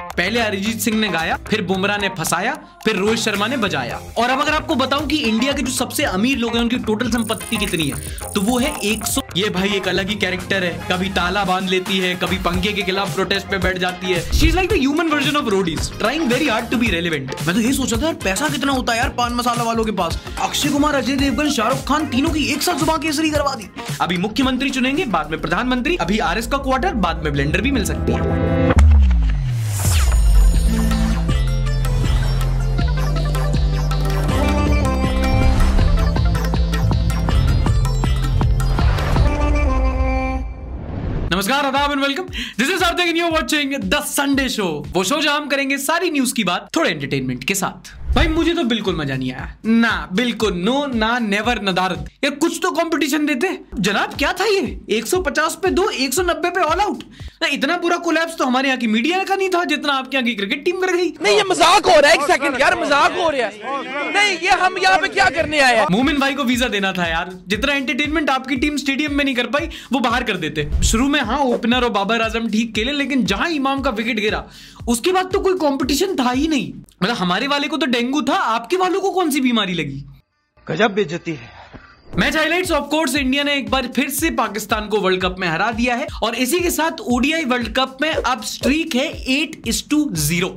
पहले अरिजीत सिंह ने गाया, फिर बुमराह ने फंसाया, फिर रोहित शर्मा ने बजाया। और अब अगर आपको बताऊं कि इंडिया के जो सबसे अमीर लोग हैं उनकी टोटल संपत्ति कितनी है, तो वो है 100। ये भाई एक अलग ही कैरेक्टर है, कभी ताला बांध लेती है, कभी पंखे के खिलाफ प्रोटेस्ट पे बैठ जाती है। She is like the human version of Roadies, trying very hard to be relevant. मैं तो ये सोचा था यार, पैसा कितना होता है यार पान मसाला वालों के पास। अक्षय कुमार, अजय देवगन, शाहरुख खान, तीनों की एक साथ जुबान केसरी करवा दी। अभी मुख्यमंत्री चुनेंगे, बाद में प्रधानमंत्री, अभी आरएस का क्वार्टर, बाद में ब्लेंडर भी मिल सकती है। नमस्कार, आदाब and welcome. This is Sarthak and you are watching the Sunday show, वो शो जहां हम करेंगे सारी न्यूज की बात थोड़े एंटरटेनमेंट के साथ। भाई मुझे तो बिल्कुल मजा नहीं आया ना, बिल्कुल नो ना, नेवर नदारत। यार कुछ तो कंपटीशन देते जनाब। क्या था ये 150 पे 2, 190 पे ऑल आउट ना। इतना बुरा कोलैप्स तो हमारे यहाँ की मीडिया का नहीं था जितना आपके यहाँ की क्रिकेट टीम कर गई। नहीं ये मजाक हो रहा है, एक सेकंड यार, मजाक हो रहा है। नहीं ये हम यहाँ पे क्या करने आए हैं? मोमिन भाई को वीजा देना था यार। जितना एंटरटेनमेंट आपकी टीम स्टेडियम में नहीं कर पाई वो बाहर कर देते। शुरू में हाँ ओपनर और बाबर आजम ठीक खेले, लेकिन जहां इमाम का विकेट गिरा उसके बाद तो कोई कंपटीशन था ही नहीं। मतलब हमारे वाले को तो डेंगू था, आपके वालों को कौन सी बीमारी लगी? गजब बेइज्जती है। Match highlights. Of course India ने एक बार फिर से पाकिस्तान को वर्ल्ड कप में हरा दिया है और इसी के साथ ओडीआई वर्ल्ड कप में अब स्ट्रीक है 8-0।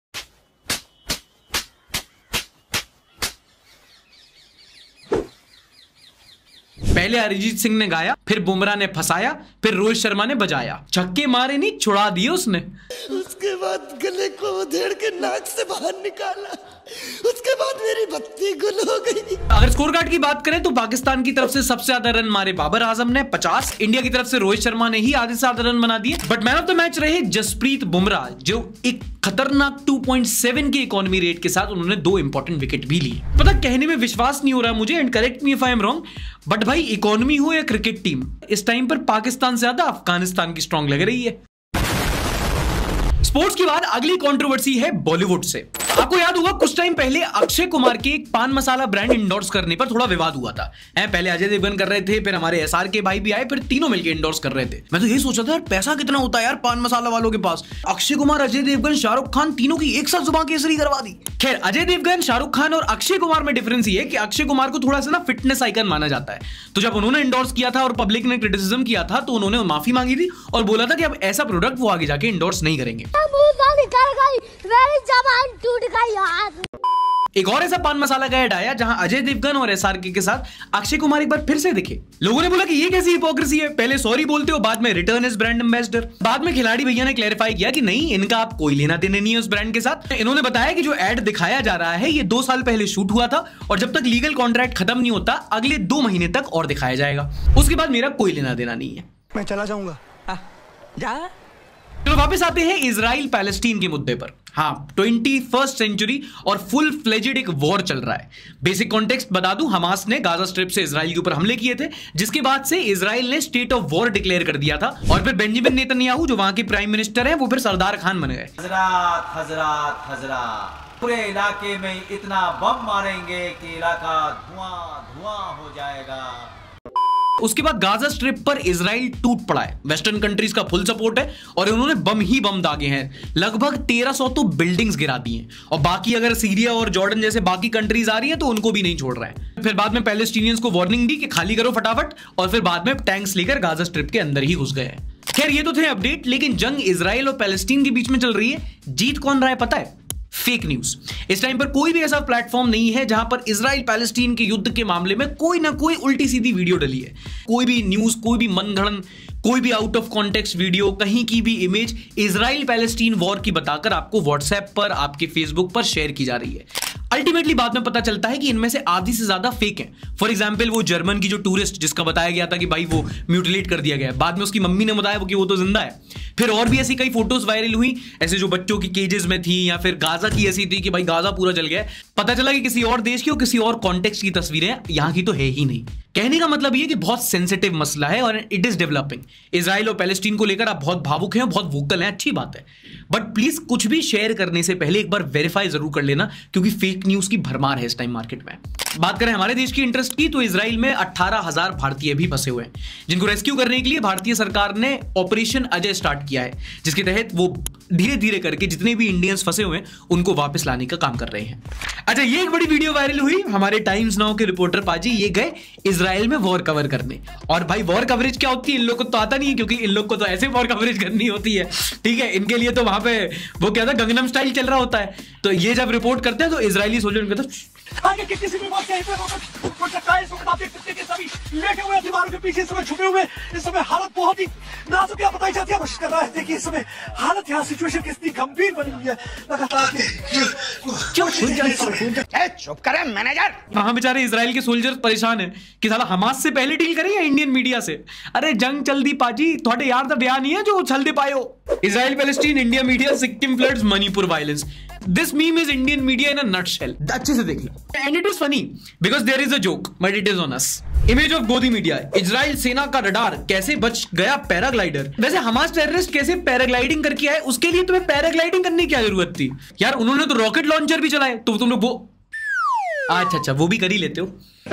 पहले अरिजीत सिंह ने गाया, फिर बुमराह ने फंसाया, फिर रोहित शर्मा ने बजाया। छक्के मारे नहीं, छुड़ा दिए उसने। उसके बाद गले को उधेड़ के नाक से बाहर निकाला। उसके बाद मेरी बत्ती गुल हो गई। अगर स्कोर कार्ड की बात करें तो पाकिस्तान की तरफ से सबसे ज्यादा रन मारे बाबर आजम ने 50। इंडिया की तरफ से रोहित शर्मा ने ही आधे से ज्यादा रन बना दिए। But man of the match रहे जसप्रीत बुमराह, जो एक खतरनाक 2.7 की इकोनॉमी रेट के साथ उन्होंने 2 इंपॉर्टेंट विकेट भी लिए। पता कहने में विश्वास नहीं हो रहा मुझे, and correct me if I am wrong, but भाई इकोनॉमी हो या क्रिकेट टीम, इस टाइम पर पाकिस्तान से ज्यादा अफगानिस्तान की स्ट्रांग लग रही है। स्पोर्ट्स के बाद अगली कंट्रोवर्सी है बॉलीवुड से। आपको याद होगा कुछ टाइम पहले अक्षय कुमार के एक पान मसाला ब्रांड इंडोर्स करने पर थोड़ा विवाद हुआ था। पहले अजय देवगन कर रहे थे, फिर हमारे एसआर के भाई भी आए, फिर तीनों मिलकर इंडोर्स कर रहे थे। मैं तो ये सोचा था यार, पैसा कितना होता है यार पान मसाला वालों के पास। अक्षय कुमार, अजय देवगन, शाहरुख खान, तीनों की एक साथ जुबान केसरी करवा दी। खैर अजय देवगन, शाहरुख खान और अक्षय कुमार में डिफरेंस ये है कि अक्षय कुमार को थोड़ा सा ना फिटनेस आइकन माना जाता है। तो जब उन्होंने इंडोर्स किया था और पब्लिक ने क्रिटिसिज्म किया था तो उन्होंने माफी मांगी थी और बोला था कि अब ऐसा प्रोडक्ट वो आगे जाके इंडोर्स नहीं करेंगे। एक और ऐसा पान मसाला का ऐड आया जहां अजय देवगन और एसआरके के साथ अक्षय कुमार एक बार फिर से दिखे। लोगों ने बोला कि ये कैसी हिपोक्रेसी है, पहले सॉरी बोलते हो, बाद में रिटर्न एज ब्रांड एम्बेसडर। बाद में खिलाड़ी भैया ने क्लैरिफाई किया कि नहीं, इनका आप कोई लेना देना नहीं है उस ब्रांड के साथ। इन्होंने बताया कि जो ऐड दिखाया जा रहा है ये 2 साल पहले शूट हुआ था और जब तक लीगल कॉन्ट्रैक्ट खत्म नहीं होता अगले 2 महीने तक और दिखाया जाएगा। उसके बाद मेरा कोई लेना देना नहीं है, मैं चला जाऊंगा। जा चलो वापस आते हैं इजराइल पैलेस्टीन के मुद्दे पर। हाँ 21st सेंचुरी और फुल फ्लेजेड एक वॉर चल रहा है। बेसिक कॉन्टेक्स्ट बता दूं, हमास ने गाजा स्ट्रिप से इजराइल के ऊपर हमले किए थे, जिसके बाद से इजराइल ने स्टेट ऑफ वॉर डिक्लेयर कर दिया था और फिर बेंजामिन नेतन्याहू जो वहां के प्राइम मिनिस्टर हैं वो फिर सरदार खान बन गए। हजरात हजरात हजरात, पूरे इलाके में इतना बम मारेंगे कि इलाका धुआं धुआं हो जाएगा। उसके बाद गाजा स्ट्रिप पर इजराइल टूट पड़ा है। वेस्टर्न कंट्रीज का फुल सपोर्ट है और उन्होंने बम ही बम दागे हैं। लगभग 1300 तो बिल्डिंग्स गिरा दी हैं और बाकी अगर सीरिया और जॉर्डन जैसे बाकी कंट्रीज आ रही हैं तो उनको भी नहीं छोड़ रहे हैं। फिर बाद में पैलेस्टीनियंस को वार्निंग दी कि खाली करो फटाफट, और फिर बाद में टैंक्स लेकर गाजा स्ट्रिप के अंदर ही घुस गए हैं। खैर ये तो थे अपडेट, लेकिन जंग इजराइल और पैलेस्टीन के बीच में चल रही है। जीत कौन रहा है पता है? Fake news. इस टाइम पर कोई भी ऐसा प्लेटफॉर्म नहीं है जहां पर इजराइल पैलेस्टीन के युद्ध के मामले में कोई ना कोई उल्टी सीधी वीडियो डली है। कोई भी न्यूज, कोई भी मनगढ़ंत, कोई भी आउट ऑफ कॉन्टेक्स्ट वीडियो, कहीं की भी इमेज इजराइल पैलेस्टीन वॉर की बताकर आपको व्हाट्सएप पर, आपके फेसबुक पर शेयर की जा रही है। अल्टीमेटली बाद में पता चलता है कि इनमें से आधी से ज्यादा फेक हैं। फॉर एग्जांपल वो जर्मन की जो टूरिस्ट जिसका बताया गया था कि भाई वो म्यूटिलेट कर दिया गया, बाद में उसकी मम्मी ने बताया कि वो तो जिंदा है। फिर और भी ऐसी कई फोटोज वायरल हुई, ऐसे जो बच्चों की केजेस में थी, या फिर गाजा की ऐसी थी कि भाई गाजा पूरा जल गया। पता चला कि किसी और देश की और किसी और कॉन्टेक्स्ट की तस्वीरें, यहाँ की तो है ही नहीं। कहने का मतलब ये कि बहुत सेंसिटिव मसला है और इट इज डेवलपिंग। इजराइल और पैलेस्टीन को लेकर आप बहुत भावुक हैं और बहुत वोकल हैं, अच्छी बात है, बट प्लीज कुछ भी शेयर करने से पहले एक बार वेरीफाई जरूर कर लेना, क्योंकि फेक न्यूज की भरमार है इस टाइम मार्केट में। बात करें हमारे देश की इंटरेस्ट की, तो इजराइल में 18,000 भारतीय भी फंसे हुए हैं, जिनको रेस्क्यू करने के लिए भारतीय सरकार ने ऑपरेशन अजय स्टार्ट किया है, जिसके तहत वो धीरे धीरे करके जितने भी इंडियंस फंसे हुए हैं उनको वापस लाने का काम कर रहे हैं। अच्छा, ये एक बड़ी वीडियो वायरल हुई, हमारे टाइम्स नाउ के रिपोर्टर पाजी ये गए इजराइल में वॉर कवर करने। और भाई वॉर कवरेज क्या होती है इन लोग को तो आता नहीं है, क्योंकि इन लोग को तो ऐसे वॉर कवरेज करनी होती है, ठीक है। इनके लिए तो वहां पे वो क्या था, गंगनम स्टाइल चल रहा होता है। तो ये जब रिपोर्ट करते हैं तो इजरायली सोल्जर कहते हैं आगे की किसी भी बात आप देख सकते हैं कि सभी लेटे हुए दीवारों के पीछे इस समय छुपे हुए, इस समय हालत बहुत ही नाजुक या बताई जाती है, कोशिश कर रहा है। देखिए इस समय हालत, यहाँ सिचुएशन कितनी गंभीर बनी हुई है लगातार। चुप करे मैनेजर। वहां बेचारे इजराइल के सोल्जर्स परेशान हैं कि साला हमास से पहले डील करें या इंडियन मीडिया से। अरे जंग चल दी पाजी, थोड़े यार दा बयान नहीं है जो उछल दे पायो। Israel Palestine, India media, Sikkim floods, Manipur violence. This meme is Indian media in a nutshell. अच्छे से देख लो। And it is funny because there is a joke, but it is on us. Image of godi media, Israel सेना का radar कैसे बच गया paraglider. वैसे हमास टेररिस्ट कैसे पैराग्लाइडिंग करके आए, उसके लिए तुम्हें पैराग्लाइडिंग करने की क्या जरूरत थी यार। उन्होंने तो रॉकेट लॉन्चर भी चलाए, तो तुम लोग वो अच्छा वो भी कर ही लेते हो।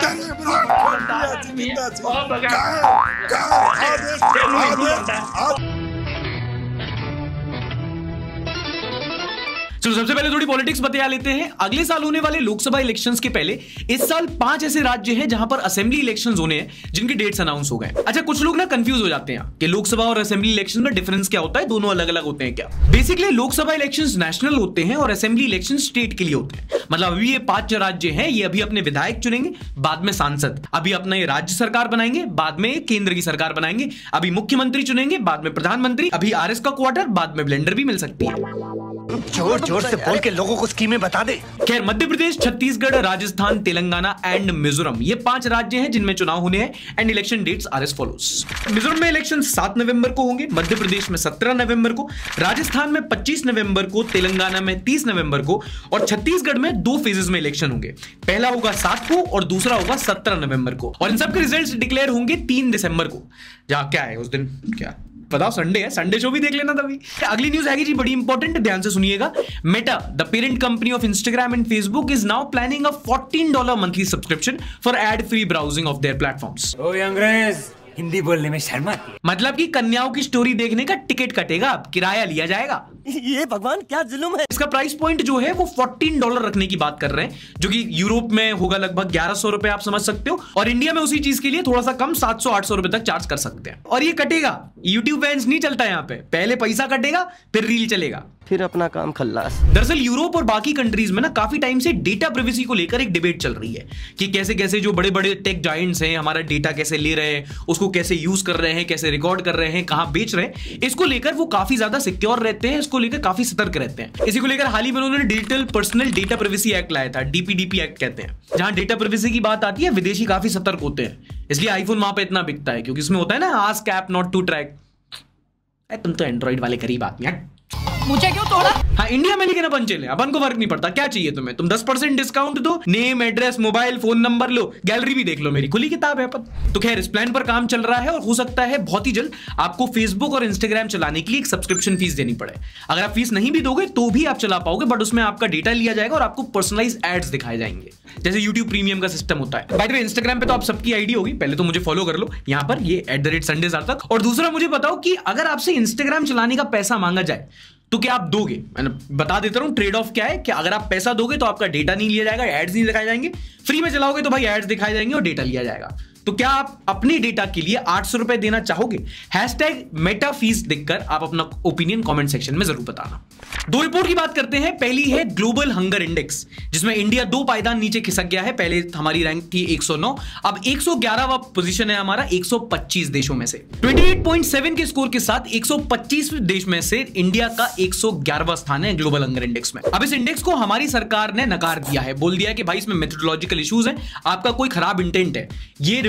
चलो सबसे पहले थोड़ी पॉलिटिक्स बता लेते हैं। अगले साल होने वाले लोकसभा इलेक्शंस के पहले इस साल 5 ऐसे राज्य हैं जहां पर असेंबली इलेक्शंस होने हैं, जिनके डेट्स अनाउंस हो गए। अच्छा, कुछ लोग ना कंफ्यूज हो जाते हैं कि लोकसभा और असेंबली इलेक्शन में डिफरेंस क्या होता है, दोनों अलग अलग होते हैं क्या। बेसिकली लोकसभा इलेक्शंस नेशनल होते हैं और असेंबली इलेक्शन स्टेट के लिए होते हैं। मतलब अभी ये 5 राज्य हैं, ये अभी अपने विधायक चुनेंगे, बाद में सांसद, अभी अपना ये राज्य सरकार बनाएंगे, बाद में केंद्र की सरकार बनाएंगे, अभी मुख्यमंत्री चुनेंगे, बाद में प्रधानमंत्री, अभी आरएस का क्वार्टर, बाद में ब्लेंडर भी मिल सकती है। जोर जोर से बोल के लोगों को स्कीमें बता दे। खैर, मध्य प्रदेश, छत्तीसगढ़, राजस्थान, तेलंगाना एंड मिजोरम, ये 5 राज्य हैं जिनमें चुनाव होने हैं and election dates are as follows. Mizoram में इलेक्शन 7 नवंबर को होंगे, मध्य प्रदेश में 17 नवंबर को, राजस्थान में 25 नवंबर को, तेलंगाना में 30 नवंबर को और छत्तीसगढ़ में 2 फेजेस में इलेक्शन होंगे। पहला होगा 7 को और दूसरा होगा 17 नवंबर को। और इन सबके रिजल्ट्स डिक्लेयर होंगे 3 दिसंबर को। जहां क्या है उस दिन, क्या बताओ, संडे है, संडे शो भी देख लेना तभी। अगली न्यूज है जी बड़ी इंपॉर्टेंट, ध्यान से सुनिएगा। Meta, the parent company of Instagram and Facebook, is now planning a $14 monthly subscription for ad free browsing of their platforms. ओए अंग्रेज, हिंदी बोलने में शर्म आती है। मतलब कि कन्याओं की स्टोरी देखने का टिकट कटेगा, किराया लिया जाएगा। ये भगवान क्या जुल्म है। इसका प्राइस पॉइंट जो है वो $14 रखने की बात कर रहे हैं, जो कि यूरोप में होगा लगभग 1100 रुपए, आप समझ सकते हो। और इंडिया में उसी चीज के लिए थोड़ा सा कम 700-800 रुपए तक चार्ज कर सकते हैं। और ये कटेगा, यूट्यूब बैंस नहीं चलता यहाँ पे, पहले पैसा कटेगा फिर रील चलेगा, फिर अपना काम खल्लास। दरअसल यूरोप और बाकी कंट्रीज में ना काफी टाइम से डेटा प्राइवेसी को लेकर एक डिबेट चल रही है कि कैसे कैसे जो बड़े बड़े टेक जायंट्स हैं हमारा डेटा कैसे ले रहे हैं, उसको कैसे यूज कर रहे हैं, कैसे रिकॉर्ड कर रहे हैं, कहां बेच रहे हैं। इसको लेकर वो काफी ज्यादा सिक्योर रहते हैं, इसको लेकर काफी सतर्क रहते हैं। इसी को लेकर हाल ही में उन्होंने digital personal data privacy act लाया था, DPDP एक्ट कहते हैं, जहां डेटा प्राइवेसी की बात आती है विदेशी काफी सतर्क होते हैं। इसलिए आईफोन वहां पे इतना बिकता है, क्योंकि इसमें होता है ना ask app not to track. तुम तो एंड्रॉइड वाले गरीब आदमी, मुझे क्यों तोड़ा? हाँ, इंडिया में लेकिन अपन चले, अपन को फर्क नहीं पड़ता। क्या चाहिए तुम्हें, तुम 10% डिस्काउंट दो, name, address, mobile, phone number लो, गैलरी भी देख लो, मेरी खुली किताब है अपन। तो खैर, इस प्लान पर काम चल रहा है और हो सकता है बहुत ही जल्द आपको फेसबुक और इंस्टाग्राम चलाने के लिए एक सब्सक्रिप्शन फीस देनी पड़े। अगर आप फीस नहीं भी दोगे तो भी आप चला पाओगे, बट उसमें आपका डेटा लिया जाएगा और आपको पर्सनलाइज एड्स दिखाए जाएंगे, जैसे यूट्यूब प्रीमियम का सिस्टम होता है। बाय द वे, इंस्टाग्राम पे तो आप सबकी आईडी होगी, पहले तो मुझे फॉलो कर लो यहाँ पर, ये @sundays तक। और दूसरा मुझे बताओ कि अगर आपसे इंस्टाग्राम चलाने का पैसा मांगा जाए तो क्या आप दोगे? मैंने बता देता हूं ट्रेड ऑफ क्या है, कि अगर आप पैसा दोगे तो आपका डेटा नहीं लिया जाएगा, एड्स नहीं दिखाए जाएंगे। फ्री में चलाओगे तो भाई एड्स दिखाए जाएंगे और डेटा लिया जाएगा। तो क्या आप अपने डेटा के लिए 800 रुपए देना चाहोगे? #मेटा फीस देखकर आप अपना ओपिनियन कमेंट सेक्शन में जरूर बताना। 2 रिपोर्ट की बात करते हैं। पहली है ग्लोबल हंगर इंडेक्स, जिसमें इंडिया 2 पायदान नीचे खिसक गया है। पहले हमारी रैंक थी 109, अब 111वां पोजीशन है हमारा 125 देशों में से। 28.7 के स्कोर के साथ 125 देश में से इंडिया का 111वां स्थान है ग्लोबल हंगर इंडेक्स में। अब इस इंडेक्स को हमारी सरकार ने नकार दिया है, बोल दिया कि भाई इसमें मेथोडोलॉजिकल इश्यूज हैं, आपका कोई खराब इंटेंट है। ये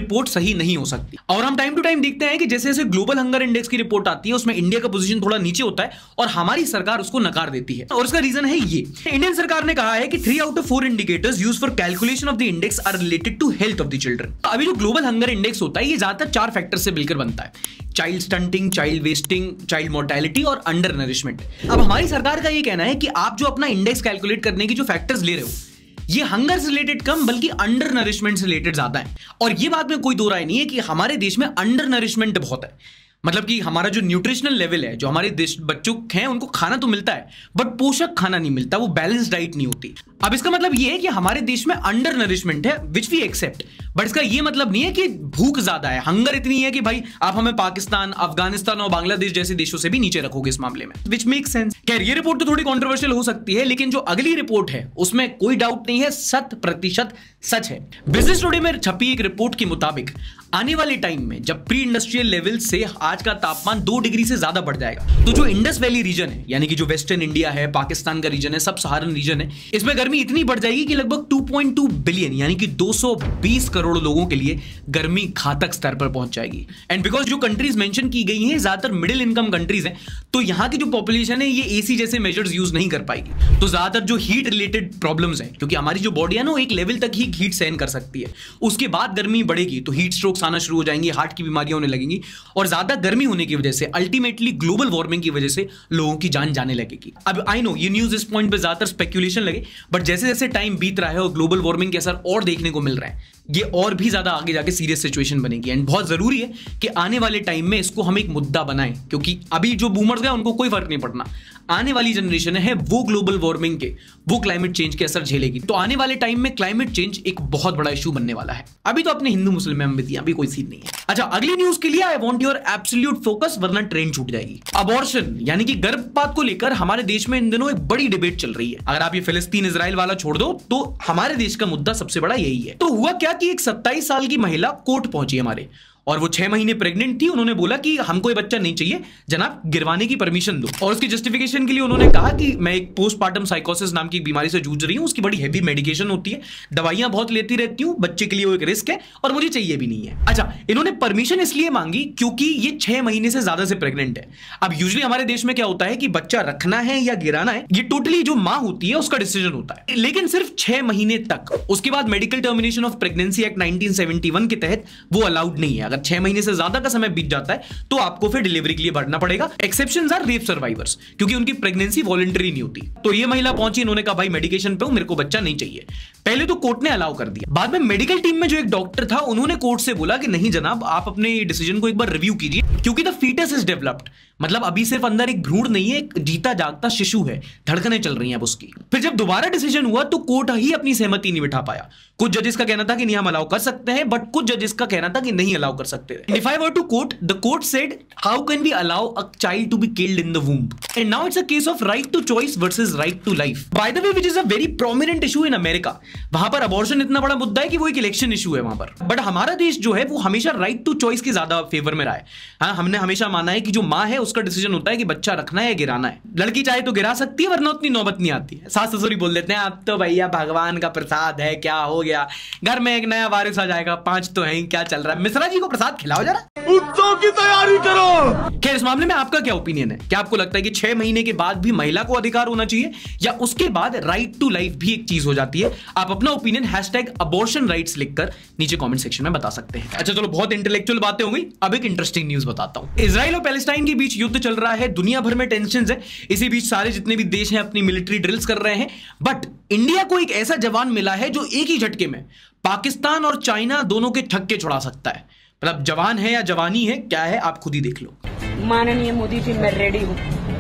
रिपोर्ट सही नहीं हो सकती। और हम टाइम टू टाइम देखते हैं कि जैसे जैसे ग्लोबल हंगर इंडेक्स की रिपोर्ट आती है उसमें इंडिया का पोजीशन थोड़ा नीचे होता है और हमारी सरकार उसको नकार देती है। और उसका रीजन है ये, इंडियन सरकार ने कहा है कि 3 out of 4 indicators used for calculation of the index are related to health of the children. अभी जो ग्लोबल हंगर इंडेक्स होता है ये ज्यादातर 4 फैक्टर से मिलकर बनता है, child stunting, child wasting, child mortality और अंडर नरिशमेंट। अब हमारी सरकार का ये कहना है कि आप जो अपना इंडेक्स कैलकुलेट करने की जो फैक्टर्स ले रहे हो ये हंगर से रिलेटेड कम बल्कि अंडर नरिशमेंट से रिलेटेड ज्यादा है। और ये बात में कोई दो राय नहीं है कि हमारे देश में अंडर नरिशमेंट बहुत है, मतलब कि हमारा जो न्यूट्रिशनल लेवल है, जो हमारे देश बच्चों हैं उनको खाना तो मिलता है बट पोषक खाना नहीं मिलता, वो बैलेंस डाइट नहीं होती। अब इसका मतलब ये है कि हमारे देश में अंडर नरिशमेंट है विच वी एक्सेप्ट, बट इसका ये मतलब नहीं है कि भूख ज्यादा है, हंगर इतनी है कि भाई आप हमें पाकिस्तान, अफगानिस्तान और बांग्लादेश जैसे देशों से भी नीचे रखोगे इस मामले में, विच मेक सेंस। खैर ये रिपोर्ट तो थोड़ी कॉन्ट्रोवर्शियल हो सकती है, लेकिन जो अगली रिपोर्ट है उसमें कोई डाउट नहीं है, 100% सच है। बिजनेस टुडे में छपी एक रिपोर्ट के मुताबिक आने वाले टाइम में जब प्री इंडस्ट्रियल लेवल से आज का तापमान 2 डिग्री से ज्यादा बढ़ जाएगा तो जो इंडस वैली रीजन है, यानी कि जो वेस्टर्न इंडिया है, पाकिस्तान का रीजन है, सब सहारन रीजन है, इसमें गर्मी इतनी बढ़ जाएगी कि लगभग 2.2 बिलियन यानी कि 220 करोड़ लोगों के लिए गर्मी घातक स्तर पर पहुंच जाएगी। एंड बिकॉज जो कंट्रीज मेंशन की गई हैं ज्यादातर मिडिल इनकम कंट्रीज हैं, तो यहां की जो पॉपुलेशन है ये एसी जैसे मेजर्स यूज नहीं कर पाएगी, तो ज्यादातर जो हीट रिलेटेड प्रॉब्लम्स हैं, क्योंकि हमारी जो बॉडी है ना वो एक लेवल तक ही हीट सहन कर सकती है, उसके बाद गर्मी बढ़ेगी तो हीट स्ट्रोक्स आना शुरू हो जाएंगी, हार्ट की बीमारियां होने लगेंगी और ज्यादा गर्मी होने की वजह से अल्टीमेटली ग्लोबल वार्मिंग की वजह से लोगों की जान जाने लगेगी। अब आई नो ये न्यूज इस पॉइंट पे ज्यादातर स्पेक्यूलेशन लगे, बट जैसे जैसे टाइम बीत रहा है और ग्लोबल वार्मिंग के असर और देखने को मिल रहा है, ये और भी ज्यादा आगे जाके सीरियस सिचुएशन बनेगी। एंड बहुत जरूरी है कि आने वाले टाइम में इसको हम एक मुद्दा बनाएं, क्योंकि अभी जो बूमर्स गए उनको कोई फर्क नहीं पड़ना, आने वाली जनरेशन है वो ग्लोबल वार्मिंग के, वो क्लाइमेट चेंज के असर झेलेगी। तो आने वाले टाइम में क्लाइमेट चेंज एक बहुत बड़ा इशू बनने वाला है। अभी तो अपने हिंदू मुस्लिम में अभी कोई सीन नहीं है। अच्छा, अगली न्यूज के लिए I want your absolute focus, वरना ट्रेन छूट जाएगी। अबॉर्शन यानी कि गर्भपात को लेकर हमारे देश में इन दिनों एक बड़ी डिबेट चल रही है। अगर आप ये फिलिस्तीन इजराइल वाला छोड़ दो तो हमारे देश का मुद्दा सबसे बड़ा यही है। तो हुआ क्या कि एक 27 साल की महिला कोर्ट पहुंची हमारे, और वो 6 महीने प्रेग्नेंट थी। उन्होंने बोला कि हमको ये बच्चा नहीं चाहिए जनाब, गिरवाने की परमिशन दो। और उसकी जस्टिफिकेशन के लिए उन्होंने कहा कि मैं एक पोस्टपार्टम साइकोसिस नाम की बीमारी से जूझ रही हूं, उसकी बड़ी हैवी मेडिकेशन होती है, दवाइयां बहुत लेती रहती हूं, बच्चे के लिए वो एक रिस्क है और मुझे चाहिए भी नहीं है। अच्छा, इन्होंने परमिशन इसलिए मांगी क्योंकि ये 6 महीने से ज्यादा से प्रेग्नेंट है। अब यूजुअली हमारे देश में क्या होता है कि बच्चा रखना है या गिराना है ये टोटली जो मां होती है उसका डिसीजन होता है, लेकिन सिर्फ 6 महीने तक। उसके बाद medical termination of pregnancy act 1971 के तहत वो अलाउड नहीं है। अगर 6 महीने से ज्यादा का समय बीत जाता है तो आपको फिर डिलीवरी के लिए भरना पड़ेगा। एक्सेप्शंस आर रेप सर्वाइवर्स, क्योंकि उनकी प्रेगनेंसी वॉलंटरी नहीं होती। तो ये महिला पहुंची, इन्होंने कहा भाई मेडिकेशन पे हूं, मेरे को बच्चा नहीं चाहिए। पहले तो कोर्ट ने अलाउ कर दिया, बाद में मेडिकल टीम में जो एक डॉक्टर था उन्होंने कोर्ट से बोला कि नहीं जनाब, आप अपने डिसीजन को एक बार रिव्यू कीजिए, क्योंकि द फीटस इज डेवलप्ड, मतलब अभी सिर्फ अंदर एक भ्रूण नहीं है, एक जीता जागता शिशु है, धड़कनें चल रही हैं अब उसकी। फिर जब दोबारा डिसीजन हुआ तो कोर्ट ही अपनी सहमति नहीं बिठा पाया। कुछ जजेस का कहना था कि नहीं हम अलाउ कर सकते हैं, बट कुछ जजेस का कहना था कि नहीं अलाउ कर सकते। If I were to quote, the court said how can we allow a child to be killed in the womb, and now it's a case of right to choice versus right to life, by the way which is a very prominent issue in America. वहां पर abortion इतना बड़ा मुद्दा है कि वो एक election issue है वहां पर, बट हमारा देश जो है वो हमेशा राइट टू चॉइस के ज्यादा फेवर में रहा है। हाँ, हमने हमेशा माना है कि जो मां है उसका डिसीजन होता है कि बच्चा रखना है या गिराना है। लड़की चाहे तो गिरा सकती है, वरना उतनी नौबत नहीं आती है। सास ससुर बोल देते हैं अब तो भैया भगवान का प्रसाद है, क्या हो गया, घर में एक नया वारिस आ जाएगा, 5 तो है, क्या चल रहा है, मिश्रा जी को प्रसाद खिलाओ जरा, उत्सव की तैयारी करो। खैर, इस मामले में आपका क्या ओपिनियन है? क्या आपको लगता है कि 6 महीने के बाद भी महिला को अधिकार होना चाहिए, या उसके बाद राइट टू लाइफ भी एक चीज हो जाती है? आप अपना ओपिनियन #abortion rights लिखकर नीचे कमेंट सेक्शन में बता सकते हैं। अच्छा चलो, बहुत इंटेलेक्चुअल बातें हो गई, अब एक इंटरेस्टिंग न्यूज बताता हूं। इजराइल और पैलेस्टाइन के बीच युद्ध चल रहा है, दुनिया भर में टेंशन है, इसी बीच सारे जितने भी देश हैं अपनी मिलिट्री ड्रिल्स कर रहे हैं, बट इंडिया को एक ऐसा जवान मिला है जो एक ही झटके में पाकिस्तान और चाइना दोनों के छक्के छुड़ा सकता है। मतलब जवान है या जवानी है, क्या है आप खुद ही देख लो। माननीय मोदी जी, मैं रेडी हूँ,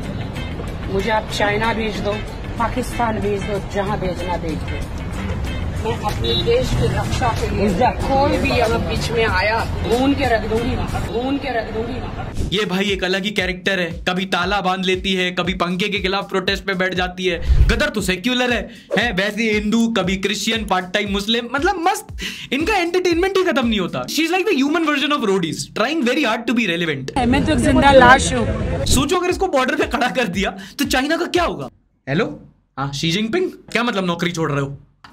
मुझे आप चाइना भेज दो, पाकिस्तान भेज दो, जहाँ भेजना भेज दो। मैं अपने देश की रक्षा के लिए कोई भी अगर बीच में आया ऊन के रख दूंगी, ऊन के रख दूंगी। ये भाई एक अलग ही कैरेक्टर है, कभी ताला बांध लेती है, कभी पंखे के खिलाफ प्रोटेस्ट पे बैठ जाती है। गदर तो सेक्युलर है वैसे हिंदू, कभी क्रिश्चियन, पार्ट टाइम मुस्लिम, मतलब मस्त, इनका एंटरटेनमेंट ही खत्म नहीं होता। She is like the human version of Roadies, trying very hard to be relevant. मैं तो जिंदा लाश हूँ। सोचो अगर इसको बॉर्डर पे खड़ा कर दिया तो चाइना का क्या होगा? हेलो, हाँ, शी जिनपिंग, क्या मतलब नौकरी छोड़ रहे हो?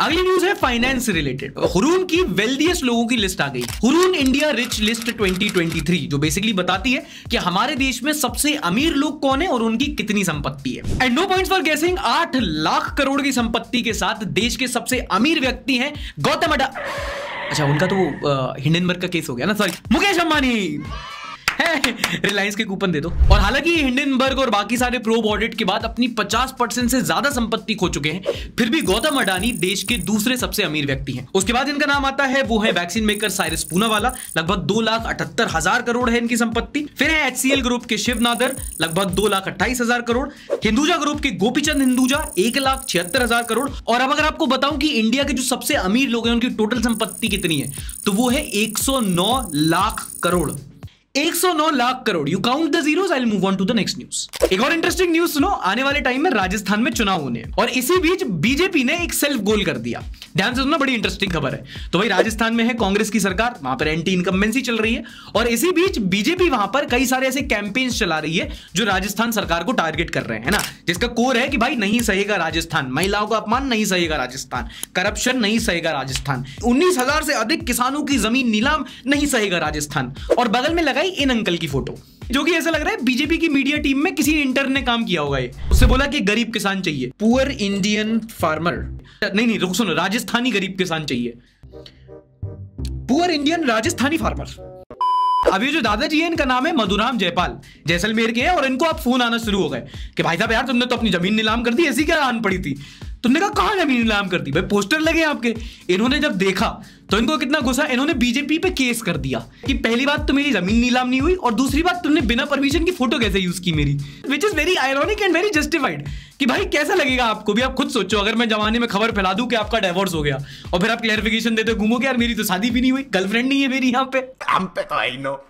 अगली न्यूज है फाइनेंस से रिलेटेड। हुरून की वेल्दीएस्ट लोगों की लिस्ट आ गई, हुरून इंडिया रिच लिस्ट 2023, जो बेसिकली बताती है कि हमारे देश में सबसे अमीर लोग कौन है और उनकी कितनी संपत्ति है। एंड नो पॉइंट्स फॉर गेसिंग, 8 लाख करोड़ की संपत्ति के साथ देश के सबसे अमीर व्यक्ति हैं गौतम अडानी। अच्छा, उनका तो हिंडनबर्ग का केस हो गया ना, सॉरी, मुकेश अंबानी। रिलायंस के कूपन दे दो। और हालांकि हिंडनबर्ग और बाकी सारे प्रोब ऑडिट के बाद अपनी 50% से ज्यादा संपत्ति खो चुके हैं, फिर भी गौतम अडानी देश के दूसरे सबसे अमीर व्यक्ति हैं। उसके बाद इनका नाम आता है वो है वैक्सीन मेकर साइरस पूनावाला, लगभग 2,78,000 करोड़ है इनकी संपत्ति। फिर है HCL ग्रुप के शिव नादर, लगभग 2,28,000 करोड़। हिंदुजा ग्रुप के गोपीचंद हिंदुजा 1,76,000 करोड़। और अब अगर आपको बताऊं कि इंडिया के जो सबसे अमीर लोग हैं उनकी टोटल संपत्ति कितनी है, तो वो है 109 lakh crore. 109 lakh crore. You count the zeros, I will move on to the next news. एक और इंटरेस्टिंग न्यूज सुनो, आने वाले टाइम में राजस्थान में चुनाव होने हैं और इसी बीच बीजेपी ने एक सेल्फ गोल कर दिया। ध्यान से सुनना, बड़ी इंटरेस्टिंग खबर है। तो भाई राजस्थान में है कांग्रेस की सरकार, वहां पर एंटी इनकम्बेंसी चल रही है और इसी बीच बीजेपी वहां पर कई सारे ऐसे कैंपेन्स चला रही है जो राजस्थान सरकार को टारगेट कर रहे हैं ना, जिसका कोर है कि भाई नहीं सहेगा राजस्थान, महिलाओं का अपमान नहीं सहेगा राजस्थान, करप्शन नहीं सहेगा राजस्थान, 19,000 से अधिक किसानों की जमीन नीलाम नहीं सहेगा राजस्थान। और बगल में लगाई इन अंकल की फोटो, जो कि ऐसा लग रहा है बीजेपी की मीडिया टीम में किसी इंटर्न ने काम किया होगा। ये उससे बोला कि गरीब किसान चाहिए, पुअर इंडियन फार्मर, नहीं रुक सुनो, राजस्थानी गरीब किसान चाहिए, पुअर इंडियन राजस्थानी फार्मर। अभी जो दादाजी है इनका नाम है मधुराम जयपाल, जैसलमेर के हैं और इनको अब फोन आना शुरू हो गए कि भाई साहब यार तुमने तो अपनी जमीन नीलाम कर दी, ऐसी क्या आन पड़ी थी। तुमने कहा कहां जमीन नीलाम कर दी, भाई पोस्टर लगे आपके। इन्होंने जब देखा तो इनको कितना गुस्सा, इन्होंने बीजेपी पे केस कर दिया कि पहली बात तो मेरी जमीन नीलाम नहीं हुई और दूसरी बात तुमने बिना परमिशन की फोटो कैसे यूज की मेरी, which is very ironic and very justified. कि भाई कैसा लगेगा आपको भी, आप खुद सोचो, अगर मैं जमाने में खबर फैला दूं कि आपका डिवोर्स हो गया और फिर आप क्लैरिफिकेशन देते घूमो कि यार मेरी तो शादी भी नहीं हुई, गर्लफ्रेंड नहीं है मेरी यहाँ पे, हम पे तो आई नो।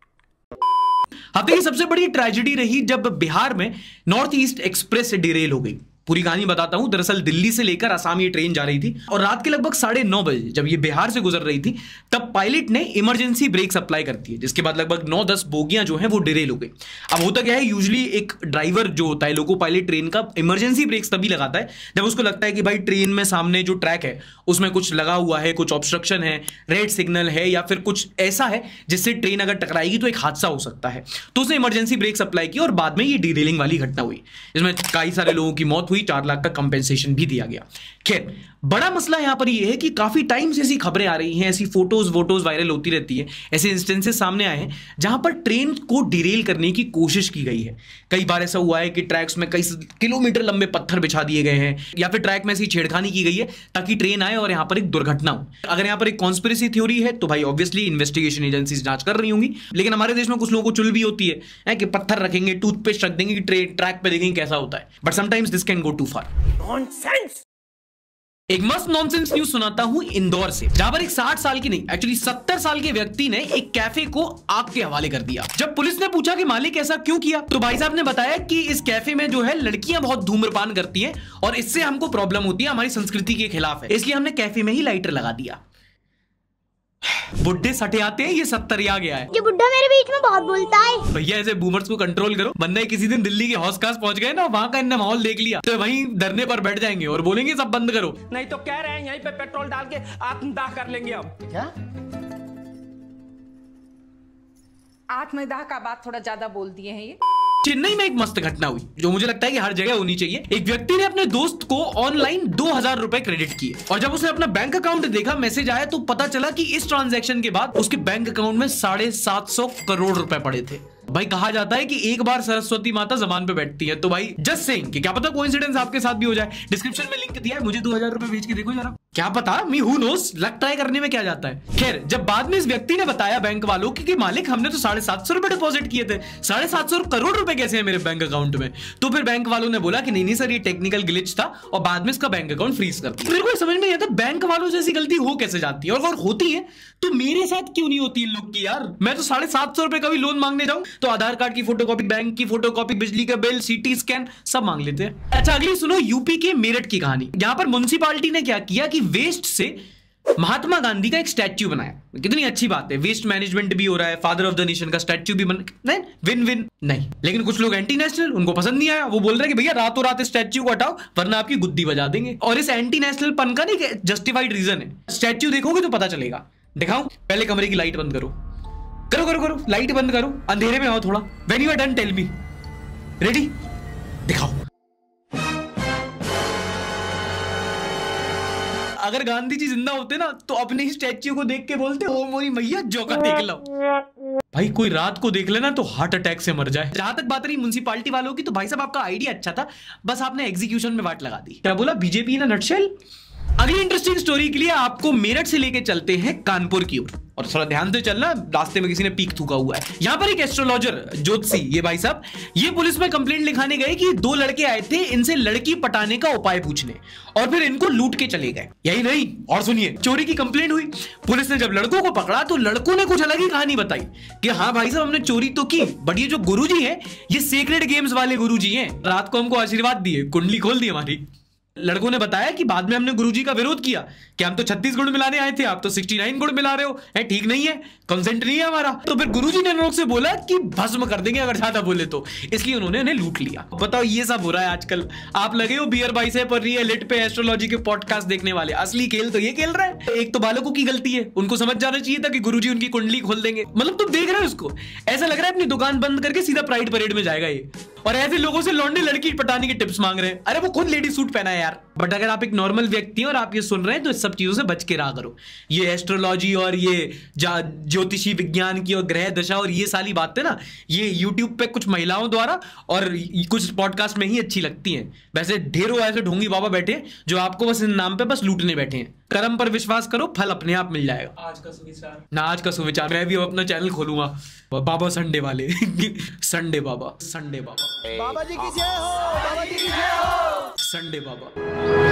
हफ्ते की सबसे बड़ी ट्रेजेडी रही जब बिहार में नॉर्थ ईस्ट एक्सप्रेस डिरेल हो गई। पूरी कहानी बताता हूं। दरअसल दिल्ली से लेकर आसाम ये ट्रेन जा रही थी और रात के लगभग 9:30 बजे जब ये बिहार से गुजर रही थी तब पायलट ने इमरजेंसी ब्रेक अप्लाई कर दी है, जिसके बाद लगभग 9-10 बोगियां जो हैं वो डिरेल हो गई। अब होता क्या है, यूजुअली एक ड्राइवर जो होता है, लोको पायलट ट्रेन का इमरजेंसी ब्रेक्स तभी लगाता है जब उसको लगता है कि भाई ट्रेन में सामने जो ट्रैक है उसमें कुछ लगा हुआ है, कुछ ऑब्स्ट्रक्शन है, रेड सिग्नल है या फिर कुछ ऐसा है जिससे ट्रेन अगर टकराएगी तो एक हादसा हो सकता है। तो उसने इमरजेंसी ब्रेक्स अप्लाई किया और बाद में ये डिरेलिंग वाली घटना हुई, इसमें कई सारे लोगों की मौत हुई, 4 लाख का कंपेंसेशन भी दिया गया। खैर, बड़ा मसला यहां पर यह है कि काफी टाइम से ऐसी खबरें आ रही हैं, ऐसी फोटोज वायरल होती रहती है, ऐसे इंस्टेंसेस सामने आए हैं जहां पर ट्रेन को डिरेल करने की कोशिश की गई है। कई बार ऐसा हुआ है कि ट्रैक्स में कई किलोमीटर लंबे पत्थर बिछा दिए गए हैं या फिर ट्रैक में ऐसी छेड़खानी की गई है ताकि ट्रेन आए और यहां पर एक दुर्घटना हो। अगर यहां पर एक कॉन्स्पिरेसी थ्योरी है तो भाई ऑब्वियसली इन्वेस्टिगेशन एजेंसीज जांच कर रही होंगी, लेकिन हमारे देश में कुछ लोगों को चुल भी होती है कि पत्थर रखेंगे, टूथपेस्ट रख देंगे कि ट्रैक पे देखेंगे कैसा होता है, but sometimes this can go too far. Nonsense. एक मस्त नॉनसेंस न्यूज सुनाता हूं इंदौर से, जहां पर एक 60 साल की नहीं एक्चुअली 70 साल के व्यक्ति ने एक कैफे को आग के हवाले कर दिया। जब पुलिस ने पूछा कि मालिक ऐसा क्यों किया तो भाई साहब ने बताया कि इस कैफे में जो है लड़कियां बहुत धूम्रपान करती हैं और इससे हमको प्रॉब्लम होती है, हमारी संस्कृति के खिलाफ है, इसलिए हमने कैफे में ही लाइटर लगा दिया। बुड्ढे सटे आते हैं, ये 70 आ गया है। ये बुड्ढा मेरे बीच में बहुत बोलता है। भैया ऐसे बूमर्स को कंट्रोल करो, बंदा किसी दिन दिल्ली के हौस खास पहुंच गए ना, वहां का इन्हें माहौल देख लिया तो वहीं धरने पर बैठ जाएंगे और बोलेंगे सब बंद करो, नहीं तो कह रहे हैं यहीं पे पेट्रोल डाल के आत्मदाह कर लेंगे हम। क्या? आत्मदाह का बात थोड़ा ज्यादा बोल दिए हैं ये। चेन्नई में एक मस्त घटना हुई जो मुझे लगता है कि हर जगह होनी चाहिए। एक व्यक्ति ने अपने दोस्त को ऑनलाइन 2000 रुपए क्रेडिट किए और जब उसने अपना बैंक अकाउंट देखा, मैसेज आया तो पता चला कि इस ट्रांजैक्शन के बाद उसके बैंक अकाउंट में 750 करोड़ रुपए पड़े थे। भाई कहा जाता है कि एक बार सरस्वती माता जबान पे बैठती है, तो भाई जस्ट सेइंग कि क्या पता कोइंसिडेंस आपके साथ भी हो जाए। डिस्क्रिप्शन में लिंक दिया है, मुझे 2000 रुपए भेज के देखो जरा, क्या पता, me who knows, luck try करने में क्या जाता है। खैर, जब बाद में इस व्यक्ति ने बताया बैंक वालों की कि मालिक हमने तो 750 रुपए डिपॉजिट किए थे, 750 करोड़ रुपए कैसे हैं मेरे बैंक अकाउंट में, तो फिर बैंक वालों ने बोला कि नहीं सर ये टेक्निकल ग्लिच था और बाद में इसका बैंक अकाउंट फ्रीज कर दिया। मेरे को समझ में नहीं आता बैंक वालों से ऐसी गलती हो कैसे जाती है, और अगर होती है तो मेरे साथ क्यों नहीं होती इन लोग की यार। मैं तो 750 रुपए का भी लोन मांगने जाऊं तो आधार कार्ड की फोटोकॉपी, बैंक की फोटोकॉपी, बिजली का बिल, सीटी स्कैन सब मांग लेते हैं। अच्छा, अगली सुनो यूपी के मेरठ की कहानी। यहां पर म्युनिसिपैलिटी ने क्या किया कि वेस्ट से महात्मा गांधी का एक स्टैच्यू बनाया, कितनी अच्छी बात है, वेस्ट मैनेजमेंट भी हो रहा है, फादर ऑफ द नेशन का स्टैच्यू भी बन, नहीं विन विन नहीं। लेकिन कुछ लोग एंटी नेशनल, उनको पसंद नहीं आया, वो बोल रहे हैं कि भैया रातों रात स्टैच्यू को हटाओ वरना आपकी गुद्दी बजा देंगे। और इस एंटी नेशनल पन का नहीं जस्टिफाइड रीजन है, स्टैच्यू देखोगे तो पता चलेगा। दिखाओ, पहले कमरे की लाइट बंद करो, करो करो करो, लाइट बंद करो, अंधेरे में आओ थोड़ा। When you are done tell me, ready, दिखाओ। अगर गांधी जी जिंदा होते ना तो अपने ही स्टैच्यू को देख के बोलते, ओ मोरी मैया जोका देख लो। भाई कोई रात को देख लेना तो हार्ट अटैक से मर जाए। जहां तक बात रही म्युनिसिपैलिटी वालों की, तो भाई साहब आपका आइडिया अच्छा था, बस आपने एग्जीक्यूशन में वाट लगा दी। क्या बोला, बीजेपी इन अ नटशेल। अगली इंटरेस्टिंग स्टोरी के लिए आपको मेरठ से लेके चलते हैं कानपुर की ओर, और थोड़ा ध्यान से चलना, रास्ते में किसी ने पीक थूका हुआ है। यहां पर एक एस्ट्रोलॉजर ज्योतिषी, ये भाई साहब, ये पुलिस में कंप्लेंट लिखाने गए कि 2 लड़के आए थे इनसे लड़की पटाने का उपाय पूछने, और फिर इनको लूट के चले गए। यही नहीं, और सुनिए, चोरी की कंप्लेंट हुई, पुलिस ने जब लड़कों को पकड़ा तो लड़कों ने कुछ अलग ही कहानी बताई कि हाँ भाई साहब हमने चोरी तो की, बट ये जो गुरुजी हैं ये सेक्रेड गेम्स वाले गुरुजी हैं, रात को हमको आशीर्वाद दिए, कुंडली खोल दी हमारी। लड़कों ने बताया कि बाद में हमने गुरुजी का विरोध किया कि हम तो 36 गुण मिलाने आए थे, आप तो 69 गुण मिला रहे हो, ठीक नहीं है, कंसेंट नहीं है हमारा। तो फिर गुरुजी ने लोग से बोला कि भस्म कर देंगे अगर ज्यादा बोले तो, इसलिए उन्होंने उन्हें लूट लिया। बताओ, ये सब हो रहा है आजकल। आप लगे हो बियर बाइसेप और रियल पे एस्ट्रोलॉजी के पॉडकास्ट देखने वाले, असली खेल तो ये खेल रहा है। एक तो बालकों की गलती है, उनको समझ जाना चाहिए था कि गुरुजी उनकी कुंडली खोल देंगे। मतलब तुम देख रहे हो उसको, ऐसा लग रहा है अपनी दुकान बंद करके सीधा प्राइड परेड में जाएगा ये, और ऐसे लोगों से लौंडे लड़की पटाने के टिप्स मांग रहे हैं। अरे वो खुद लेडी सूट पहना है यार। बट अगर आप एक नॉर्मल व्यक्ति हैं और आप ये सुन रहे हैं तो इस सब चीजों से बच के रहा करो। ये एस्ट्रोलॉजी और ये ज्योतिषी विज्ञान की और ग्रह दशा और ये सारी बातें ना, ये यूट्यूब पे कुछ महिलाओं द्वारा और कुछ पॉडकास्ट में ही अच्छी लगती हैं। वैसे ढेरों ऐसे ढोंगी बाबा बैठे हैं जो आपको बस इन नाम पे बस लूटने बैठे हैं। कर्म पर विश्वास करो, फल अपने आप मिल जाएगा। आज का सुविचार ना, आज का सुविचार मैं भी अपना चैनल खोलूंगा, बाबा संडे वाले संडे बाबा, संडे बाबा, बाबा जी की जय हो, बाबा जी की जय हो, संडे बाबा।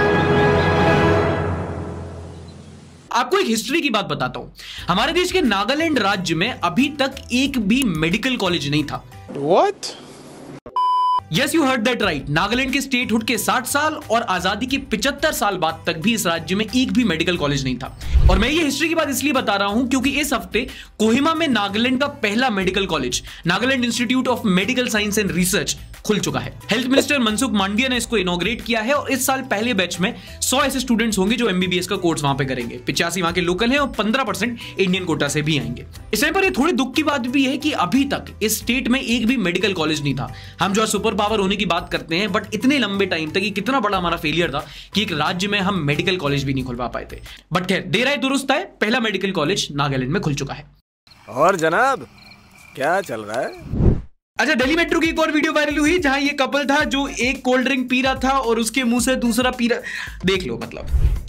आपको एक हिस्ट्री की बात बताता हूं। हमारे देश के नागालैंड राज्य में अभी तक एक भी मेडिकल कॉलेज नहीं था। What? Yes, you heard that right. Nagaland के स्टेटहुड के 60 साल और आजादी के 75 साल बाद तक भी इस राज्य में एक भी मेडिकल कॉलेज नहीं था। और मैं ये हिस्ट्री की बात इसलिए बता रहा हूं क्योंकि इस हफ्ते कोहिमा में नागालैंड का पहला medical college, Nagaland institute of medical science and research, खुल चुका है। हेल्थ मिनिस्टर मनसुख मांडविया ने इसको इनॉग्रेट किया है और इस साल पहले बैच में 100 ऐसे स्टूडेंट्स होंगे जो एमबीबीएस का कोर्स वहां पे करेंगे। 85 वहां के लोकल हैं और 15% इंडियन कोटा से भी आएंगे। इस टाइम पर ये थोड़ी दुख की बात भी है कि अभी तक इस स्टेट में एक भी मेडिकल कॉलेज नहीं था। हम जो सुपर पावर होने की बात करते हैं, बट इतने लंबे टाइम तक ये कितना बड़ा हमारा फेलियर था कि एक राज्य में हम मेडिकल कॉलेज भी नहीं खुलवा पाए थे। बट खैर, देर आए दुरुस्त है, पहला मेडिकल कॉलेज नागालैंड में खुल चुका है। और जनाब क्या चल रहा है? अच्छा, दिल्ली मेट्रो की एक और वीडियो वायरल हुई जहां ये कपल था जो एक कोल्ड ड्रिंक पी रहा था और उसके मुंह से दूसरा पी रहा, देख लो मतलब।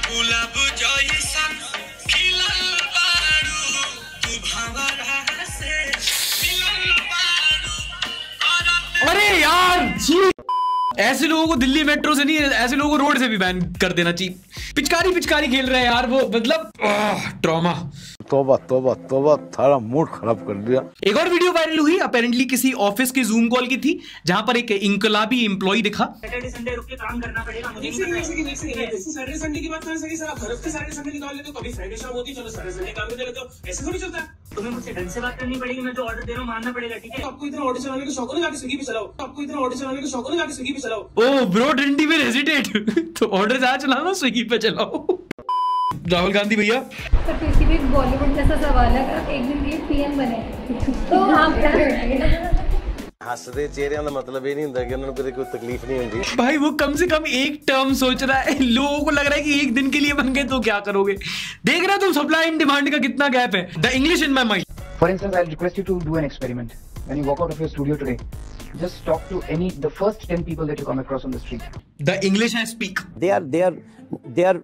अरे यार जी, ऐसे लोगों को दिल्ली मेट्रो से नहीं, ऐसे लोगों को रोड से भी बैन कर देना चाहिए। पिचकारी पिचकारी खेल रहे हैं यार वो, मतलब ट्रॉमा। तौबा तौबा तौबा, थारा मूड खराब कर दिया। एक और वीडियो वायरल हुई, अपेरेंटली किसी ऑफिस की जूम कॉल की थी जहां पर एक इनकलाबी एम्प्लॉय दिखा। सैटरडे संडे रुक के काम करना पड़ेगा मुझे। सैटरडे संडे की बात करें सर, आप हर हफ्ते सैटरडे संडे निकाल लेते हो, कभी फ्राइडे शाम होती है, चलो सैटरडे संडे काम करते रहते हो, ऐसे थोड़ी चलता है। तुम्हें मुझसे ढंग से बात करनी पड़ेगी, मैं जो ऑर्डर दे रहा हूँ मानना पड़ेगा, ठीक है? आपको इतना ऑर्डर चलाने का शौक है, जाके स्विगी पे चलाओ। आपको इतना ऑर्डर चलाने का शौक है, जाके स्विगी पे चलाओ। Oh bro, don't even hesitate. तो ऑर्डर ज्यादा चलाना, स्विगी पे चलाओ। राहुल गांधी भैया, सर किसी भी बॉलीवुड जैसा सवाल है, अगर एक दिन के पीएम बने तो आप क्या करेंगे? हंसते चेहरे का मतलब ये नहीं होता कि उन्हें कोई तकलीफ नहीं होती। भाई वो कम से कम एक टर्म सोच रहा है, लोगों को लग रहा है कि एक दिन के लिए बन गए तो क्या करोगे। देख रहे हो तुम सप्लाई एंड डिमांड का कितना गैप है। The English in my mind. For instance, I request you to do an experiment. When you walk out of your studio today, just talk to the first 10 people that you come across on the street. The English I speak. They are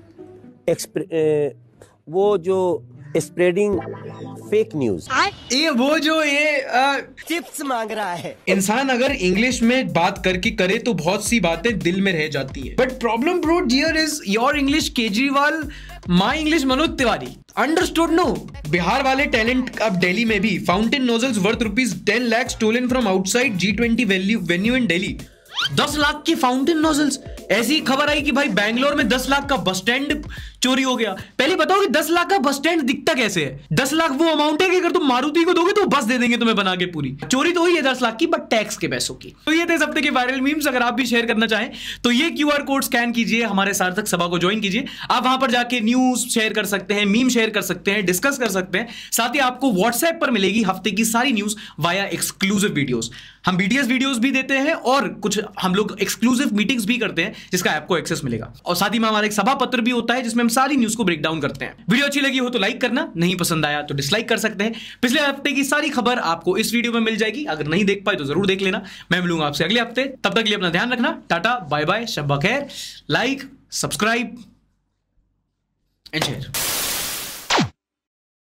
वो जो spreading fake news, ये वो जो ये chips मांग रहा है। इंसान अगर इंग्लिश में बात करके करे तो बहुत सी बातें दिल में रह जाती हैं। But problem bro dear is your English Kejriwal, my English Manoj Tiwari. Understood no? Bihar वाले टैलेंट अब दिल्ली में भी। Fountain nozzles worth ₹10 lakh stolen from outside G20 venue in Delhi. 10 lakh के फाउंटेन नोजल्स ऐसी खबर आई कि भाई बैंगलोर में 10 लाख का बस स्टैंड चोरी हो गया। पहले बताओ कि 10 लाख का बस स्टैंड दिखता कैसे है? 10 लाख वो अमाउंट है कि अगर तुम मारुति को दोगे तो बस दे देंगे तुम्हें बना के पूरी। चोरी तो हुई है 10 लाख की, बट टैक्स के पैसों की। तो ये थे इस हफ्ते के वायरल मीम्स। अगर आप भी शेयर करना चाहें तो ये QR कोड स्कैन कीजिए, हमारे सार्थक सभा को ज्वाइन कीजिए। आप वहां पर जाके न्यूज शेयर कर सकते हैं, मीम शेयर कर सकते हैं, डिस्कस कर सकते हैं। साथ ही आपको व्हाट्सएप पर मिलेगी हफ्ते की सारी न्यूज वाया एक्सक्लूसिव वीडियोस। हम BTS वीडियोस भी देते हैं और कुछ हम लोग एक्सक्लूसिव मीटिंग्स भी करते हैं जिसका आपको एक्सेस मिलेगा। और साथ ही में हमारा एक सभा पत्र भी होता है जिसमें हम सारी न्यूज को ब्रेक डाउन करते हैं। वीडियो अच्छी लगी हो तो लाइक करना, नहीं पसंद आया तो डिसलाइक कर सकते हैं। पिछले हफ्ते की सारी खबर आपको इस वीडियो में मिल जाएगी, अगर नहीं देख पाए तो जरूर देख लेना। मैं मिलूंगा आपसे अगले हफ्ते, तब तक के लिए अपना ध्यान रखना। टाटा बाय बाय, शब ब खैर। Like, subscribe and share.